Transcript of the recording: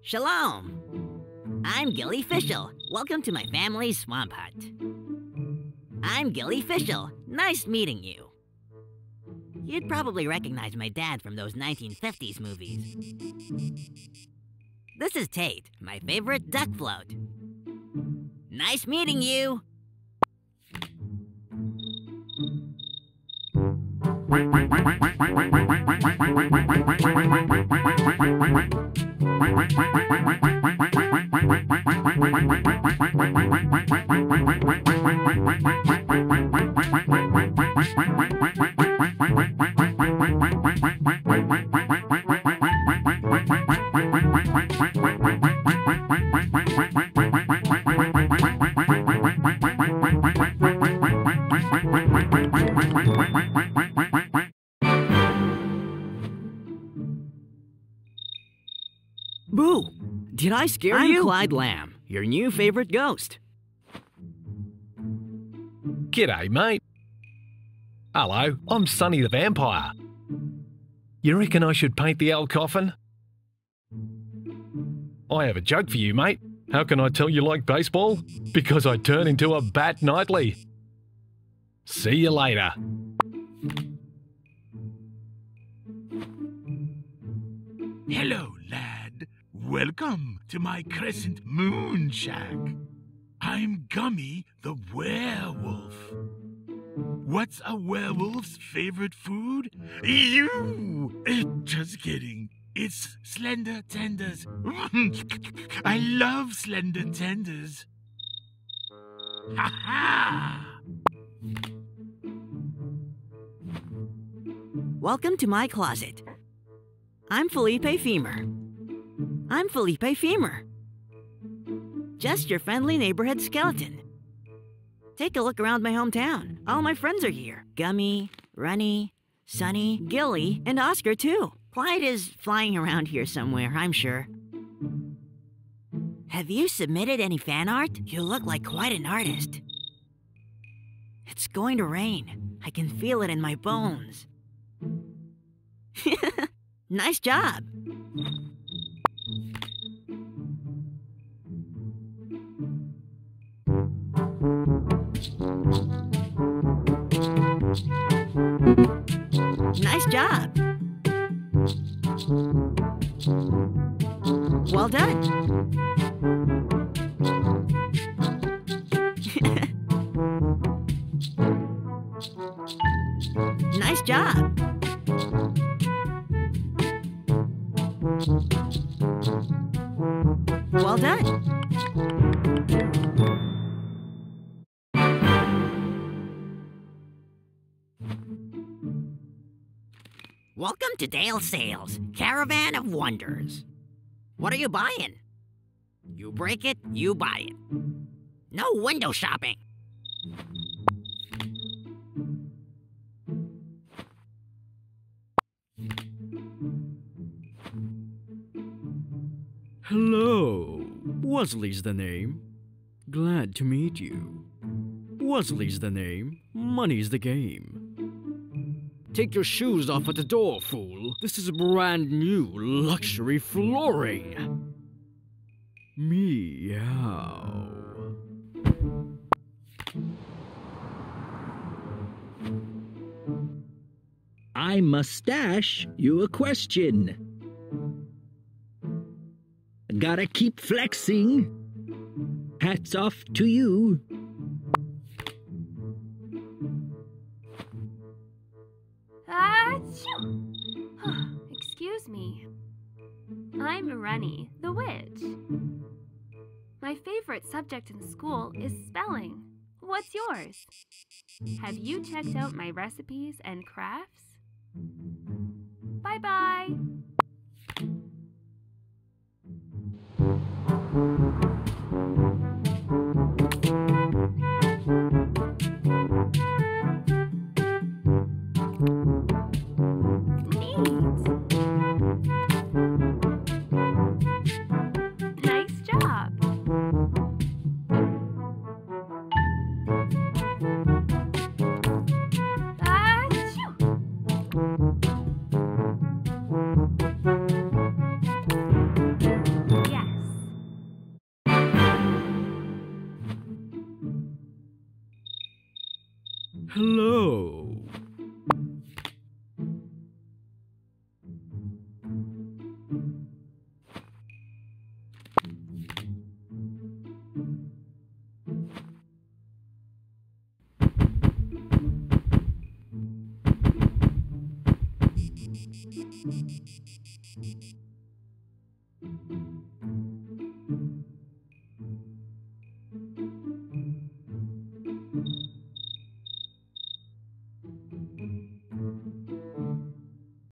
Shalom! I'm Gilly Fischl. Welcome to my family's swamp hut. I'm Gilly Fischl. Nice meeting you. You'd probably recognize my dad from those 1950s movies. This is Tate, my favorite duck float. Nice meeting you! Boo! Did I scare you? I'm Clyde Lamb, your new favorite ghost. G'day, mate. Hello, I'm Sonny the Vampire. You reckon I should paint the old coffin? I have a joke for you, mate. How can I tell you like baseball? Because I turn into a bat nightly. See you later. Hello, lad. Welcome to my crescent moon shack. I'm Gummy the werewolf. What's a werewolf's favorite food? You! Just kidding. It's slender tenders. I love slender tenders. Ha ha! Welcome to my closet. I'm Felipe Femur. I'm Felipe Femur. Just your friendly neighborhood skeleton. Take a look around my hometown. All my friends are here. Gummy, Runny, Sonny, Gilly, and Oscar too. Clyde is flying around here somewhere, I'm sure. Have you submitted any fan art? You look like quite an artist. It's going to rain. I can feel it in my bones. Nice job. Nice job. Well done. Nice job. Well done. Welcome to Dale Sales, Caravan of Wonders. What are you buying? You break it, you buy it. No window shopping. Hello. Wesley's the name. Glad to meet you. Wesley's the name. Money's the game. Take your shoes off at the door, fool. This is brand new luxury flooring. Meow. I must ask you a question. Gotta keep flexing. Hats off to you. Excuse me. I'm Runny, the witch. My favorite subject in school is spelling. What's yours? Have you checked out my recipes and crafts? Bye-bye. Yeah.